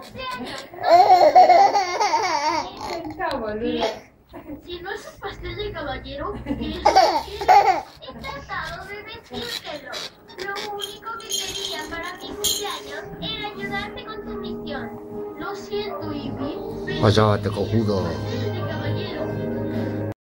cumpleaños. Si no es un pastel de caballero, he tratado de decírtelo. Lo único que quería para mi cumpleaños era ayudarte con tu misión. Lo siento, Ivy. Cállate, cojudo.